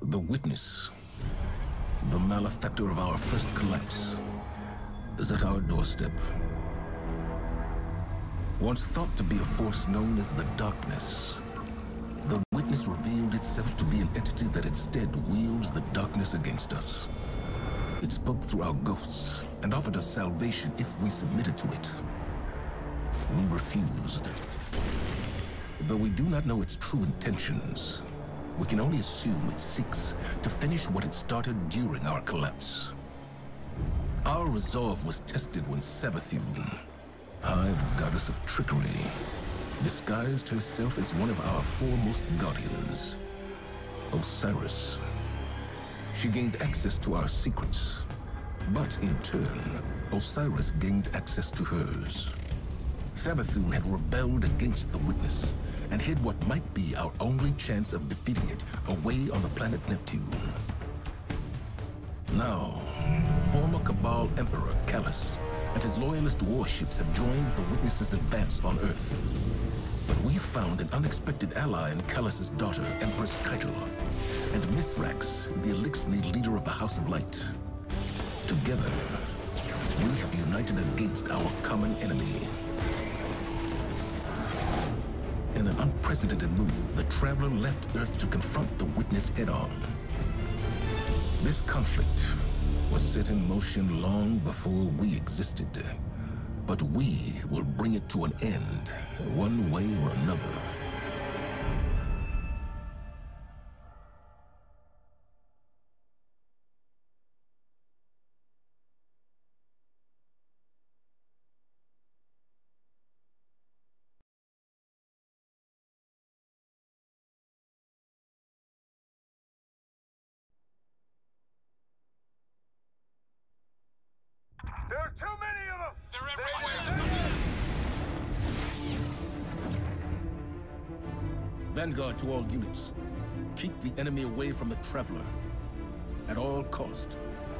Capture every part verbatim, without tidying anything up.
The witness, the malefactor of our first collapse, is at our doorstep. Once thought to be a force known as the darkness, the witness revealed itself to be an entity that instead wields the darkness against us. It spoke through our ghosts and offered us salvation if we submitted to it. We refused. Though we do not know its true intentions, we can only assume it seeks to finish what it started during our collapse. Our resolve was tested when Savathun, Hive goddess of trickery, disguised herself as one of our foremost guardians, Osiris. She gained access to our secrets, but in turn, Osiris gained access to hers. Savathun had rebelled against the witness and hid what might be our only chance of defeating it away on the planet Neptune. Now, former Cabal Emperor Callus and his loyalist warships have joined the witness's advance on Earth. But we found an unexpected ally in Callus's daughter, Empress Keitel, and Mithrax, the Elixni leader of the House of Light. Together, we have united against our common enemy. In an unprecedented move, the Traveler left Earth to confront the Witness head-on. This conflict was set in motion long before we existed, but we will bring it to an end, one way or another. There are too many of them! They're everywhere! Vanguard to all units. Keep the enemy away from the Traveler. At all cost.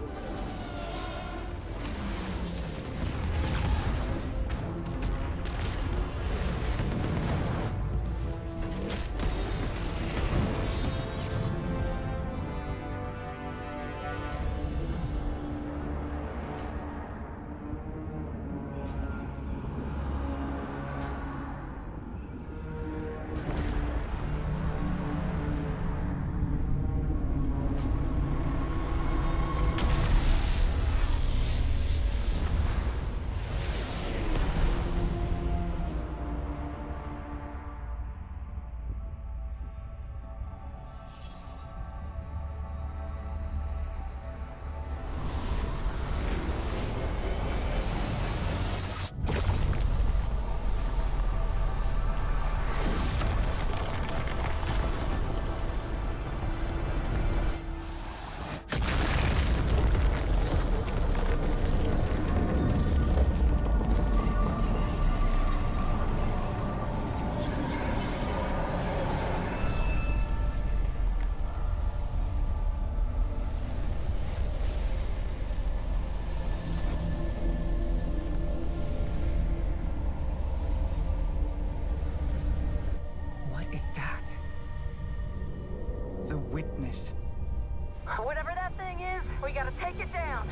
Witness. Whatever that thing is, we gotta take it down.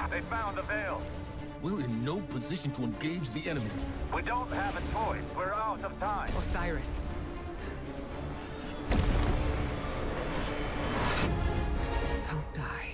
They found the veil. We're in no position to engage the enemy. We don't have a choice. We're out of time. Osiris. Don't die.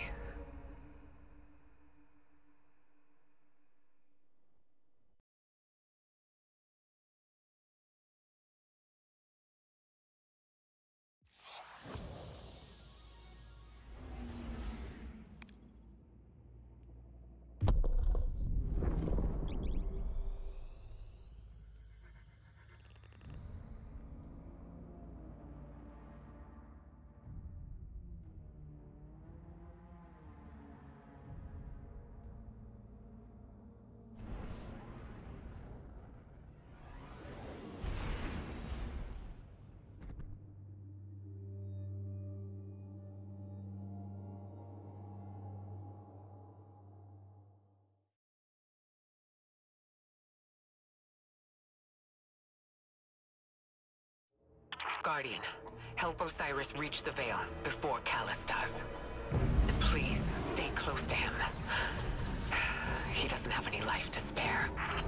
Guardian, help Osiris reach the Veil before Callus does. And please, stay close to him. He doesn't have any life to spare.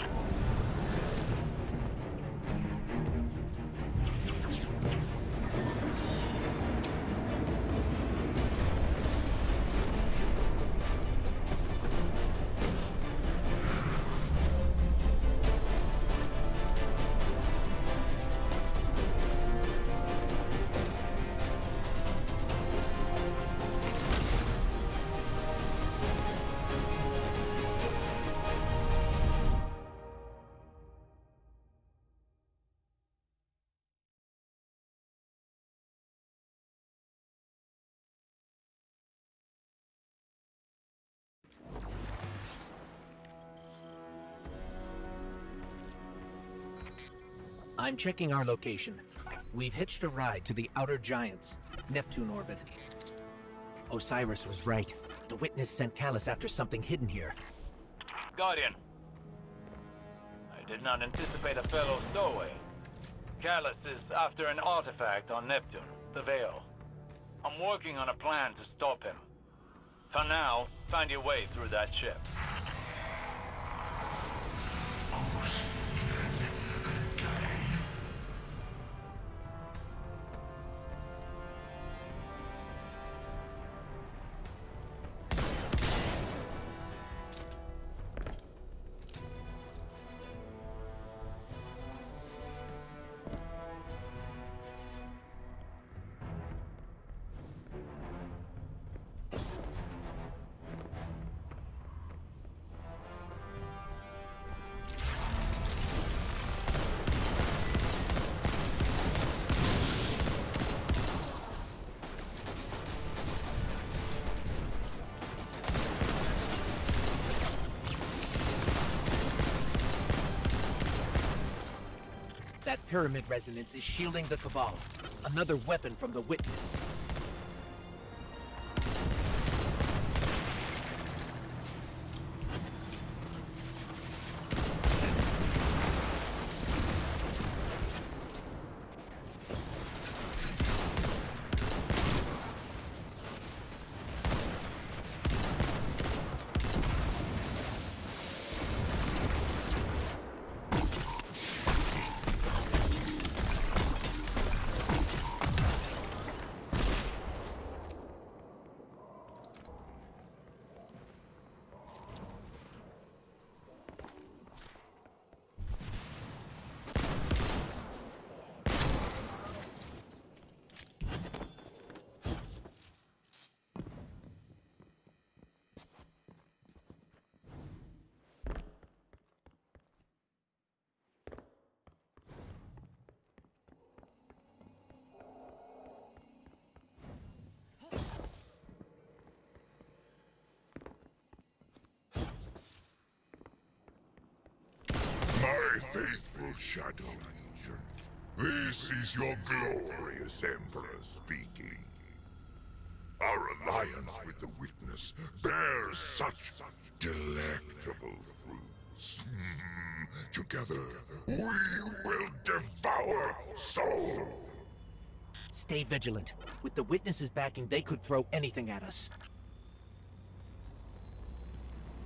I'm checking our location. We've hitched a ride to the Outer Giants, Neptune orbit. Osiris was right. The Witness sent Callus after something hidden here. Guardian. I did not anticipate a fellow stowaway. Callus is after an artifact on Neptune, the Veil. I'm working on a plan to stop him. For now, find your way through that ship. That pyramid resonance is shielding the Cabal. Another weapon from the Witness. My faithful Shadow Legion, this is your glorious Emperor speaking. Our alliance with the Witness bears such delectable fruits. Hmm. Together, we will devour soul! Stay vigilant. With the Witness's backing, they could throw anything at us.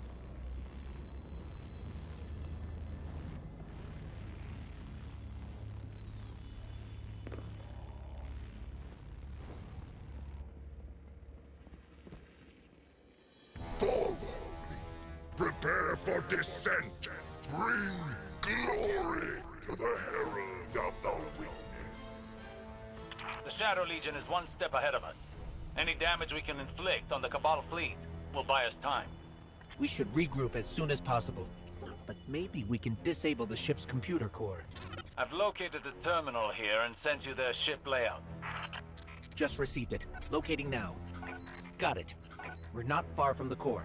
for descent. Bring glory to the Herald of the Witness. The Shadow Legion is one step ahead of us. Any damage we can inflict on the Cabal fleet will buy us time. We should regroup as soon as possible. But maybe we can disable the ship's computer core. I've located the terminal here and sent you their ship layouts. Just received it. Locating now. Got it. We're not far from the core.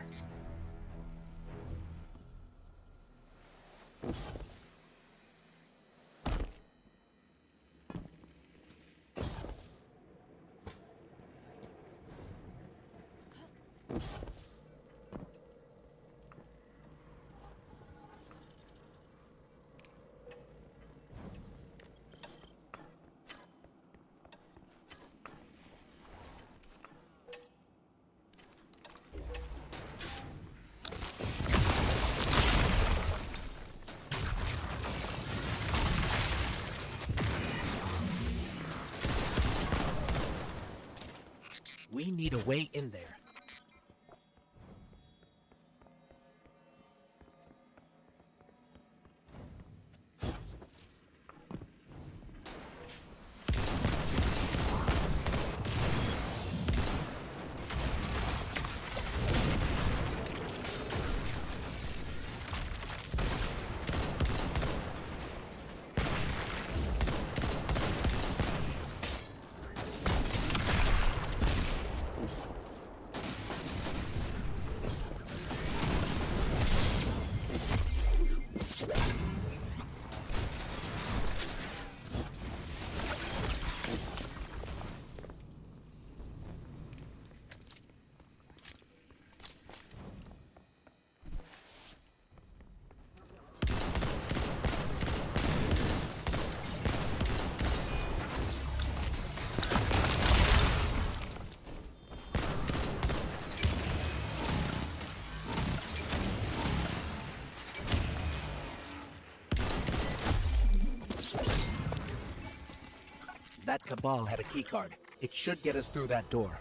We need a way in there. That Cabal had a keycard. It should get us through that door.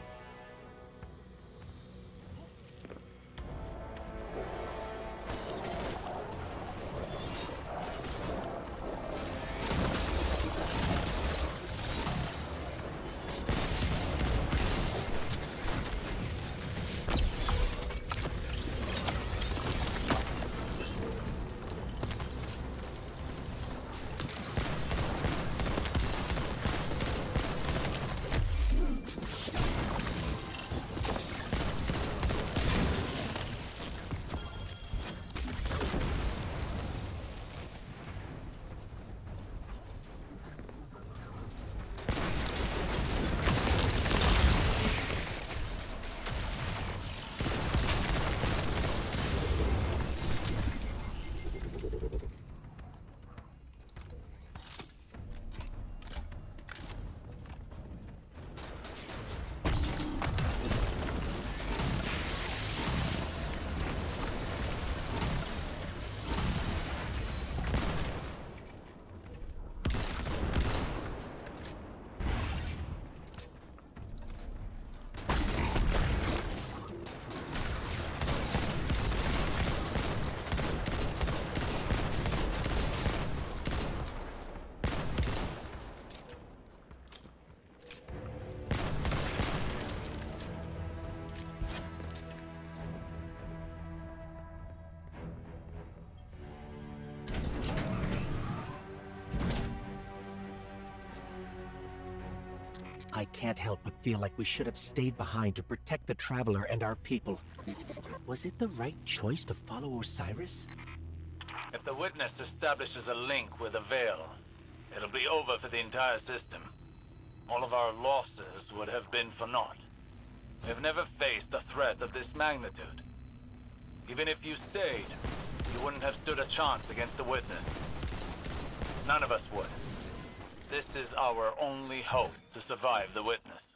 I can't help but feel like we should have stayed behind to protect the Traveler and our people. Was it the right choice to follow Osiris? If the Witness establishes a link with the Veil, it'll be over for the entire system. All of our losses would have been for naught. We've never faced a threat of this magnitude. Even if you stayed, you wouldn't have stood a chance against the Witness. None of us would. This is our only hope to survive the Witness.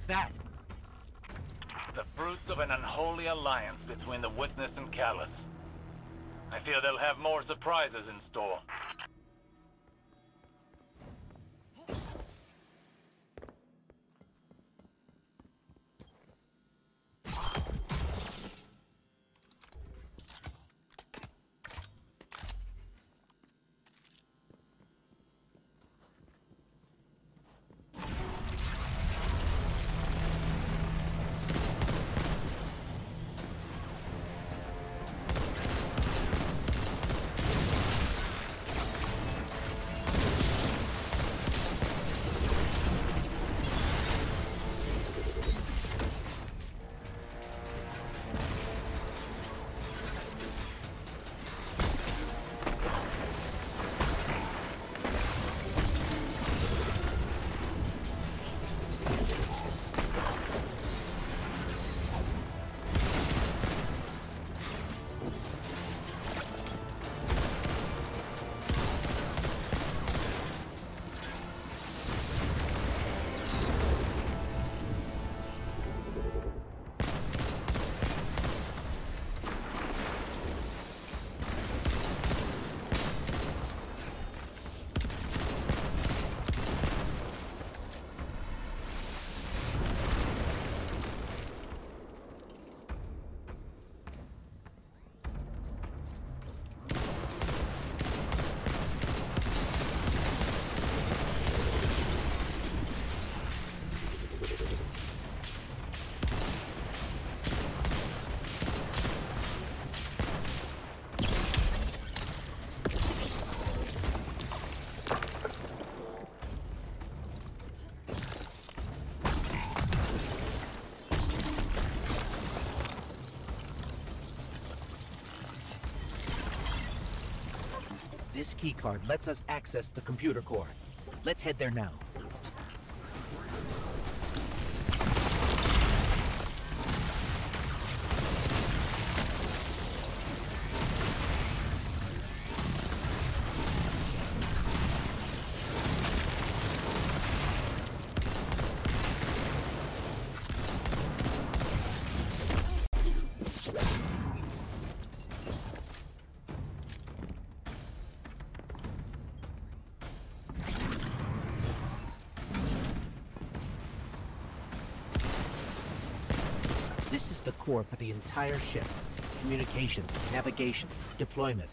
that? The fruits of an unholy alliance between the Witness and Callus. I fear they'll have more surprises in store. This keycard lets us access the computer core. Let's head there now. This is the core for the entire ship. Communications, navigation, deployment.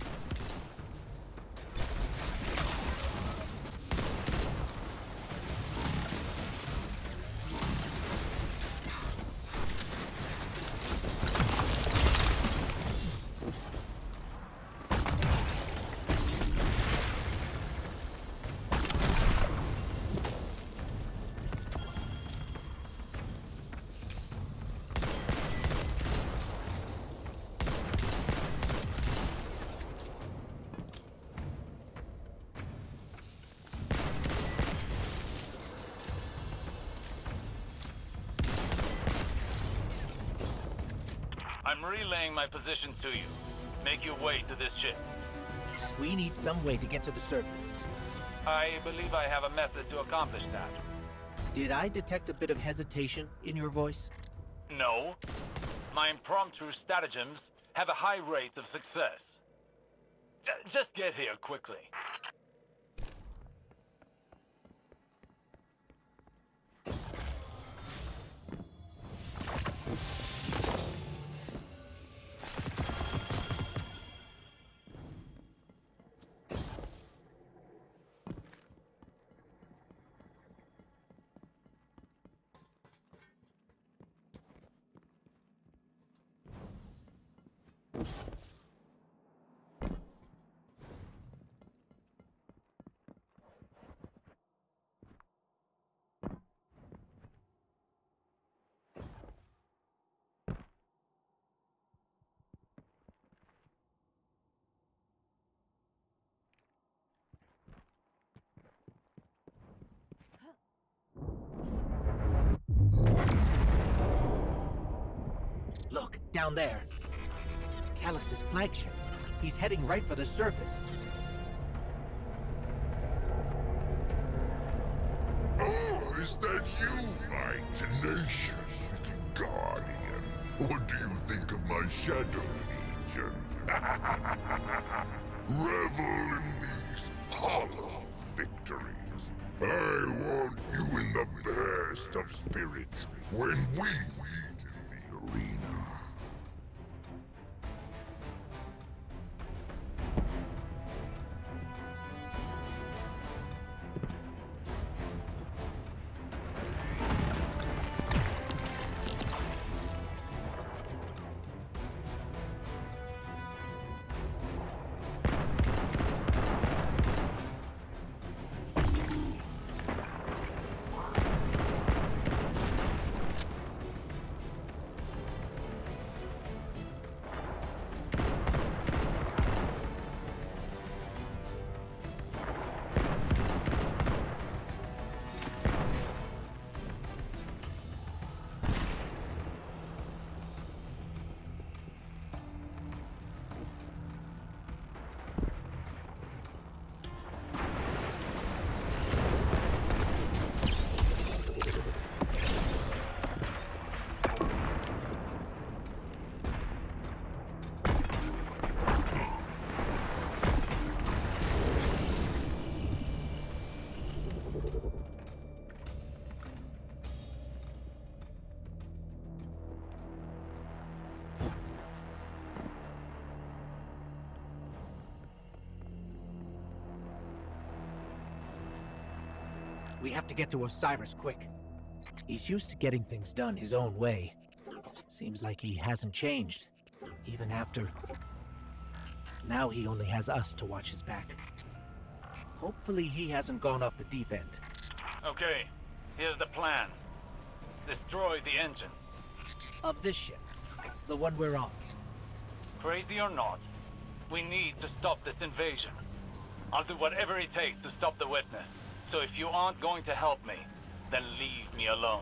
I'm relaying my position to you. Make your way to this ship. We need some way to get to the surface. I believe I have a method to accomplish that. Did I detect a bit of hesitation in your voice? No. My impromptu stratagems have a high rate of success. J- just get here quickly. Look, down there. Callus's flagship. He's heading right for the surface. Oh, is that you, my do you think of my shadow, Legion? Revel in these hollow victories. I want you in the best of spirits when we meet in the arena. We have to get to Osiris quick. He's used to getting things done his own way. Seems like he hasn't changed, even after... Now he only has us to watch his back. Hopefully he hasn't gone off the deep end. Okay, here's the plan. Destroy the engine. Of this ship, the one we're on. Crazy or not, we need to stop this invasion. I'll do whatever it takes to stop the witness. So if you aren't going to help me, then leave me alone.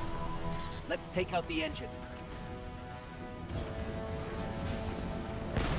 Let's take out the engine.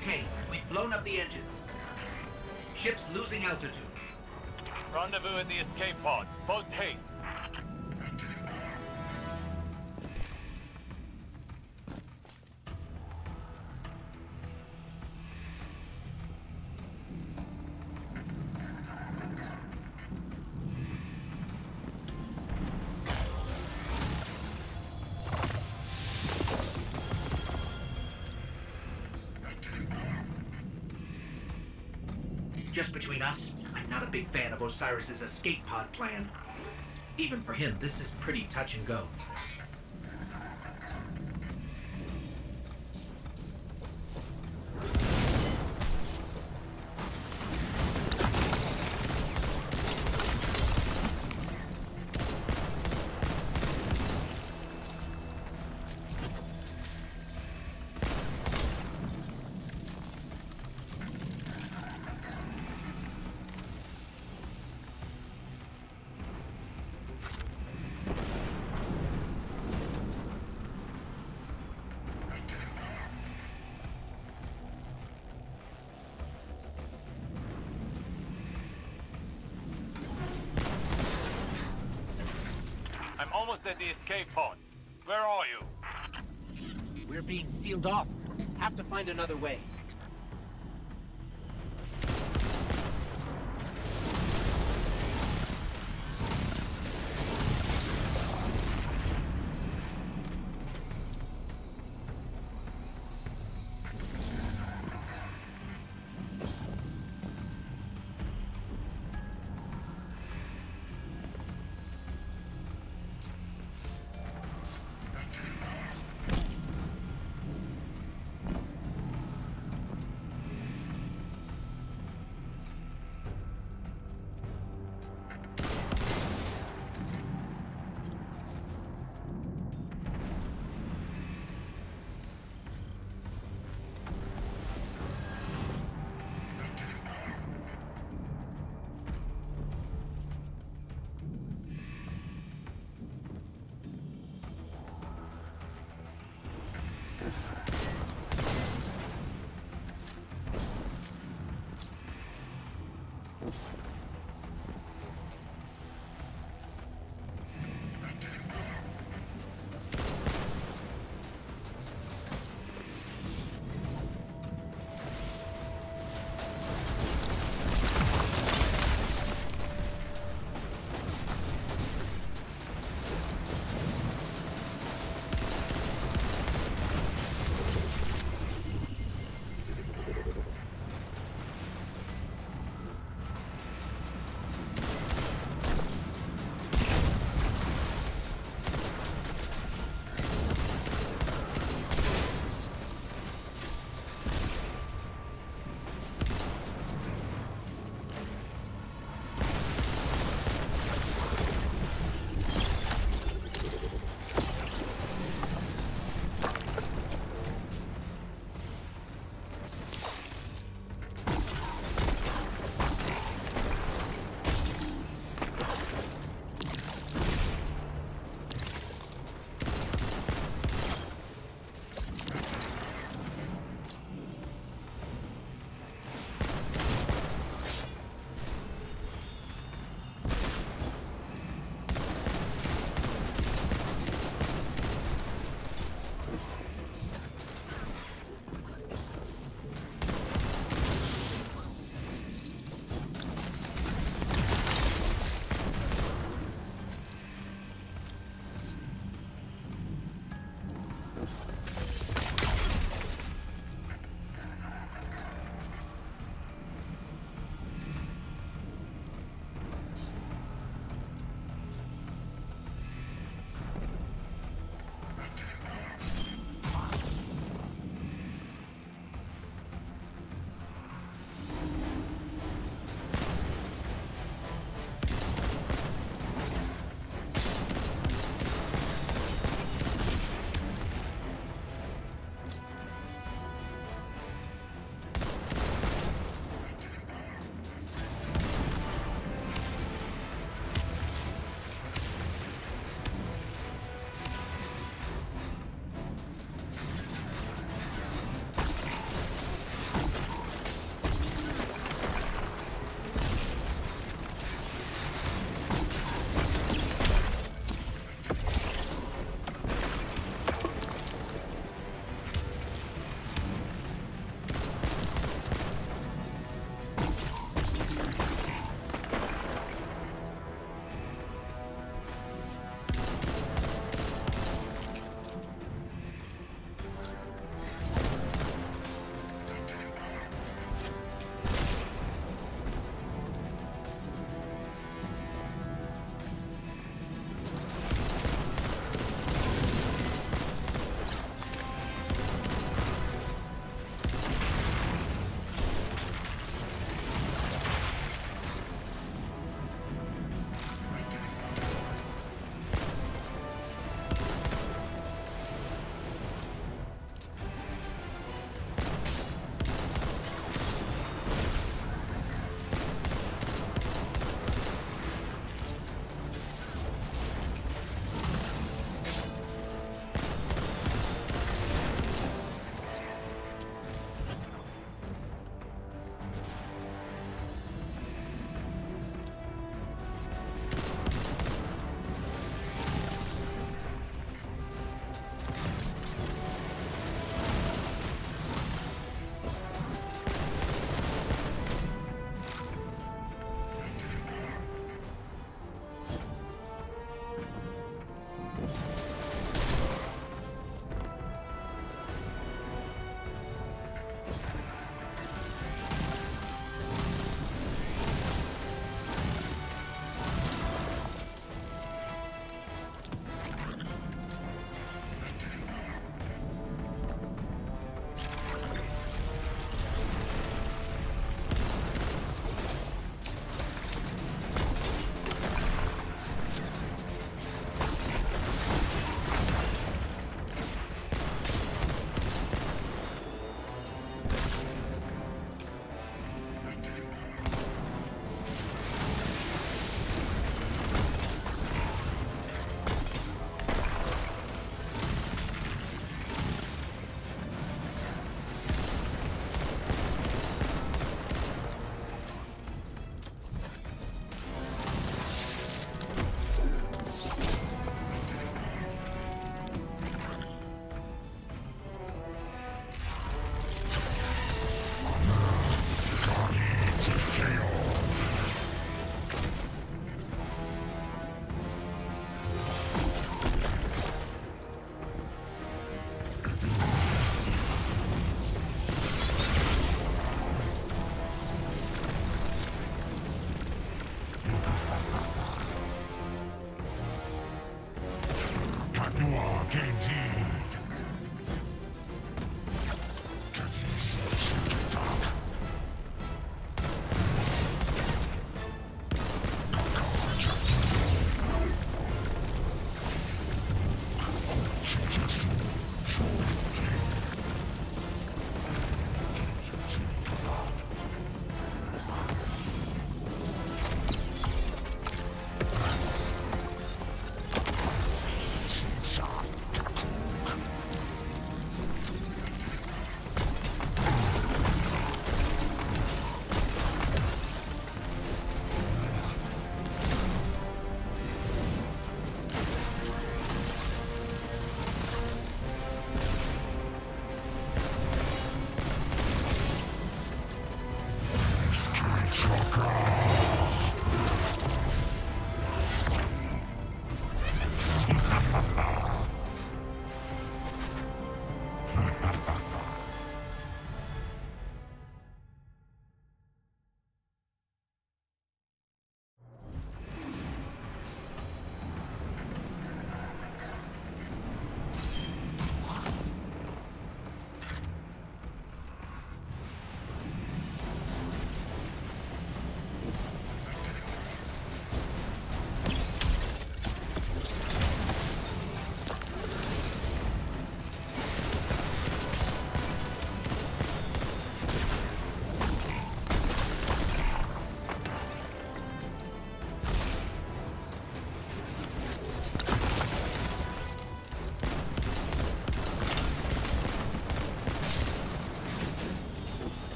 Okay, we've blown up the engines. Ship's losing altitude. Rendezvous at the escape pods. Post haste. Just between us, I'm not a big fan of Osiris's escape pod plan. Even for him, this is pretty touch and go. I'm almost at the escape pods. Where are you? We're being sealed off. Have to find another way.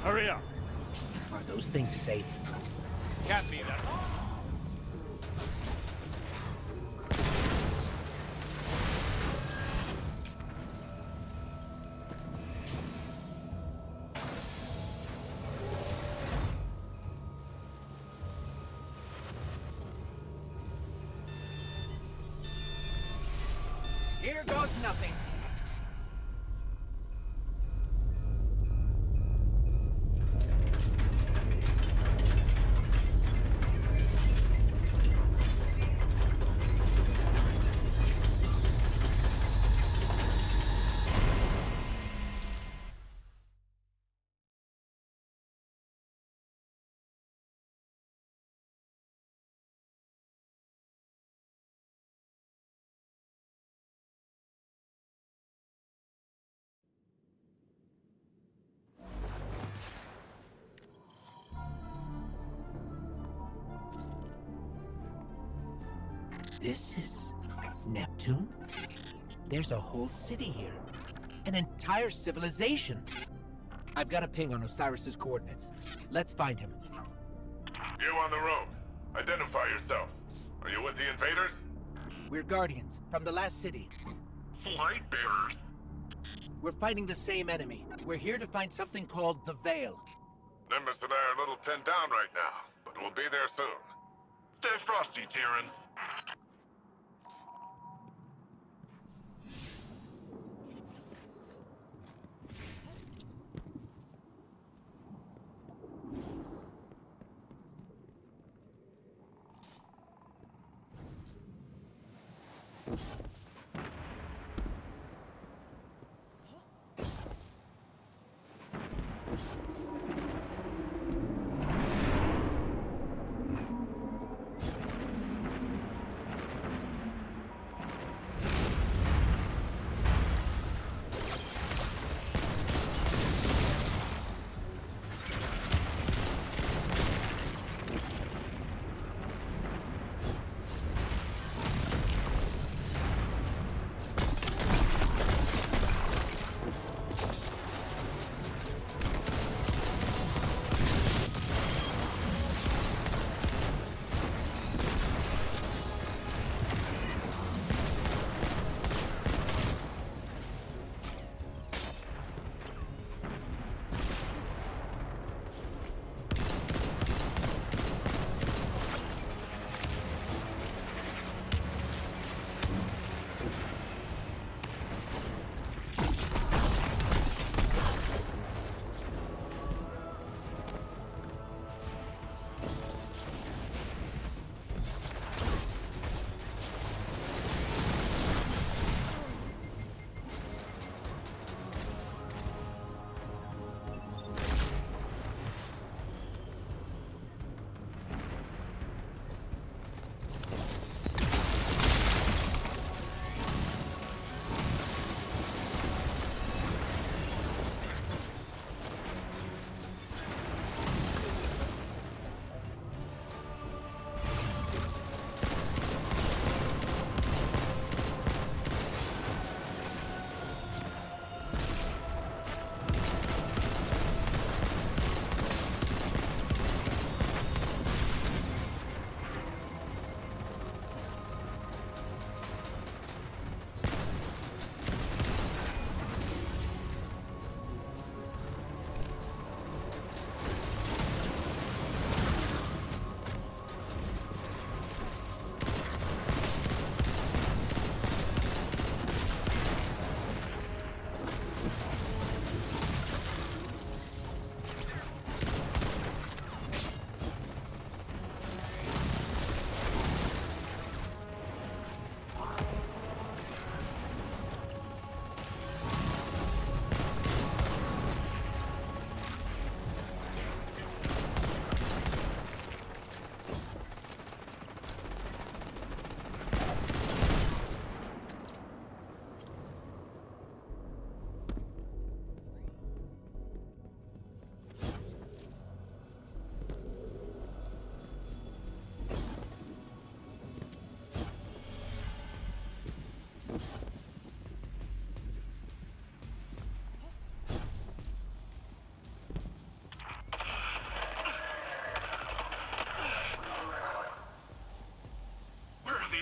Hurry up. Are those things safe? Can't be that. Here goes nothing. This is Neptune? There's a whole city here. An entire civilization. I've got a ping on Osiris's coordinates. Let's find him. You on the road. Identify yourself. Are you with the invaders? We're Guardians, from the last city. Light bearers. We're fighting the same enemy. We're here to find something called the Veil. Nimbus and I are a little pinned down right now, but we'll be there soon. Stay frosty, Tyrans.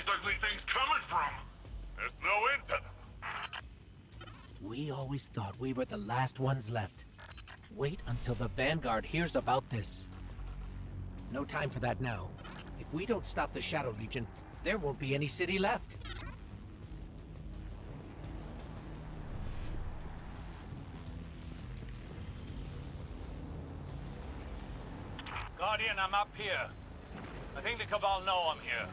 ugly things coming from? There's no end to them. We always thought we were the last ones left. Wait until the Vanguard hears about this. No time for that now. If we don't stop the Shadow Legion, there won't be any city left. Guardian, I'm up here. I think the Cabal know I'm here.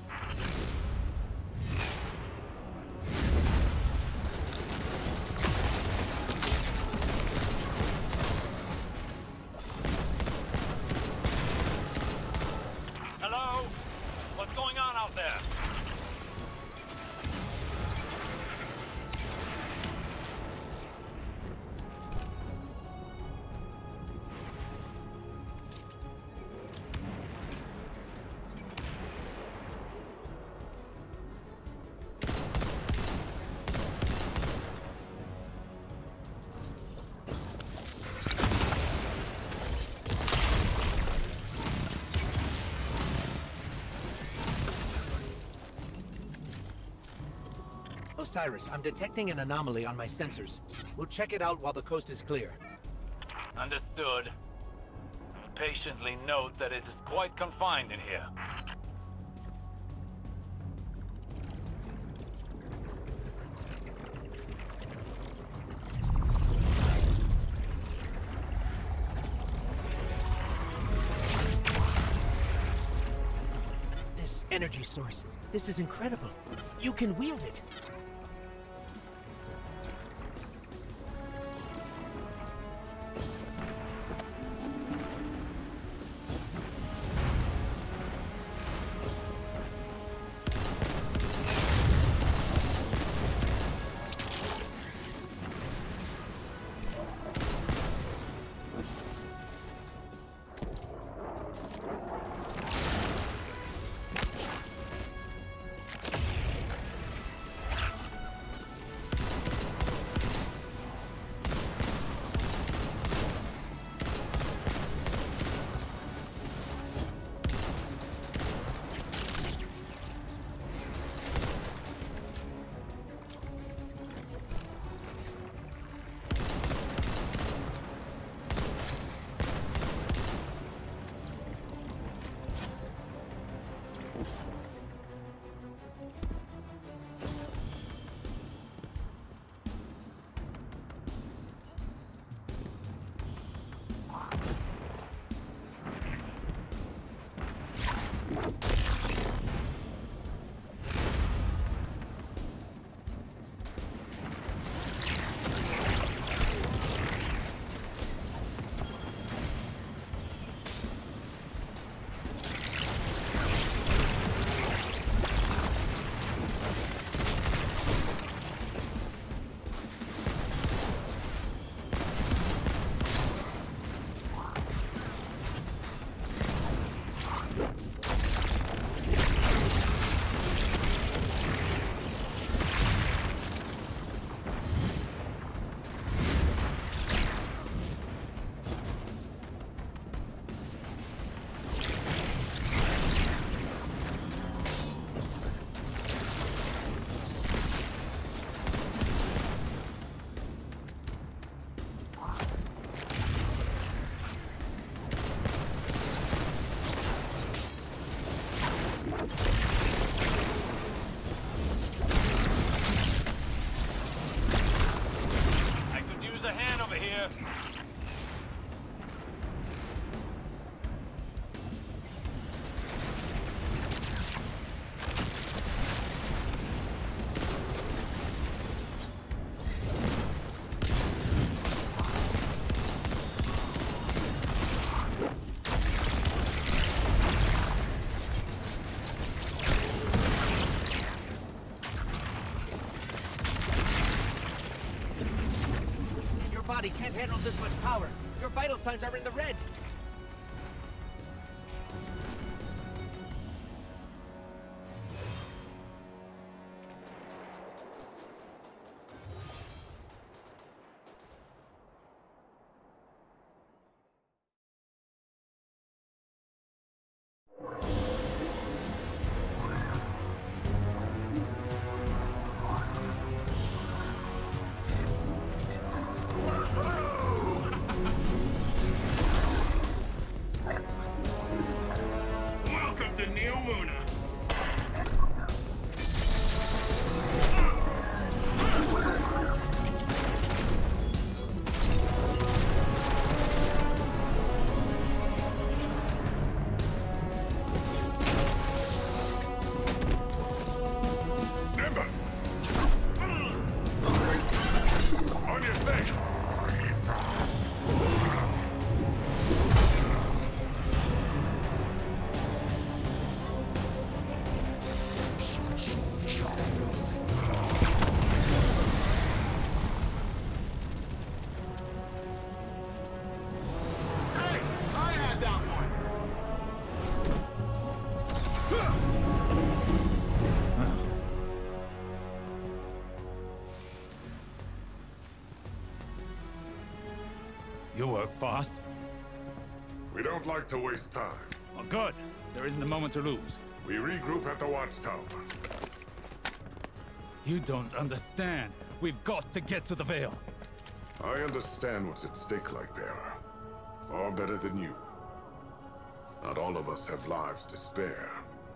Hello? What's going on out there? Osiris, I'm detecting an anomaly on my sensors. We'll check it out while the coast is clear. Understood. I patiently note that it is quite confined in here. This energy source, this is incredible. You can wield it. body can't handle this much power. Your vital signs are in the red. to work fast. We don't like to waste time. Well, good. There isn't a moment to lose. We regroup at the watchtower. You don't understand. We've got to get to the Veil. I understand what's at stake, Lightbearer. Far better than you. Not all of us have lives to spare.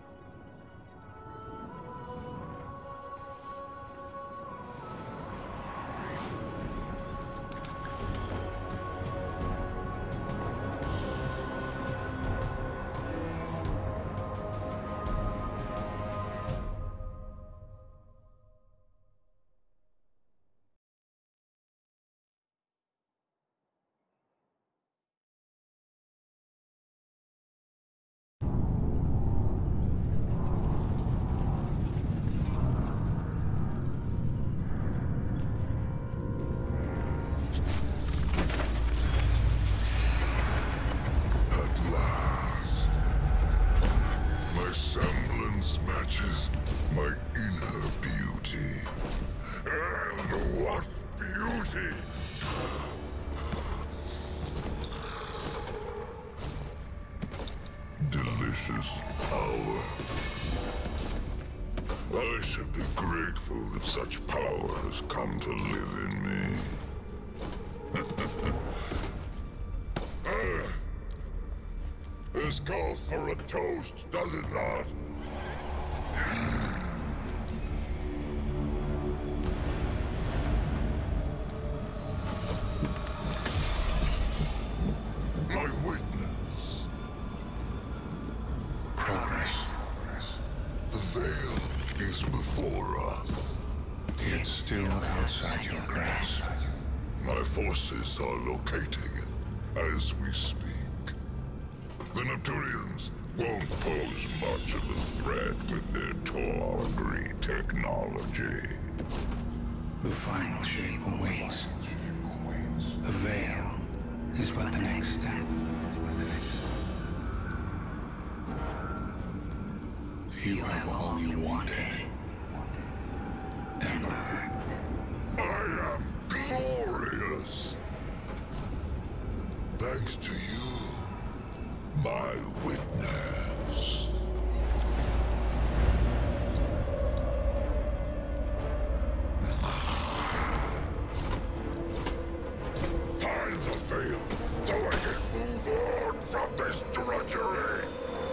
Delicious power. I should be grateful that such power has come to live in me. uh, this calls for a toast, does it not? My witness. Progress. The Veil is before us. Yet still outside your grasp. My forces are locating it as we speak. The Neptunians won't pose much of a threat with their tawdry technology. The final shape awaits. The Veil is but the next step. You have all you wanted, Emperor. I am glorious! Thanks to you, my witness. Find the Veil, so I can move on from this drudgery!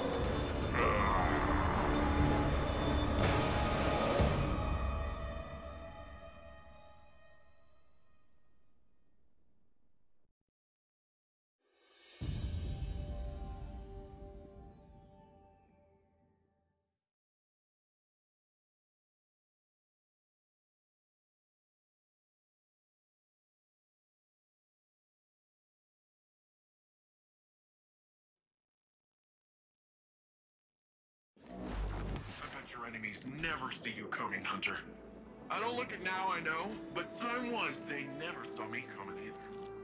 I bet your enemies never see you coming, Hunter. I don't look it now, I know, but time was they never saw me coming either.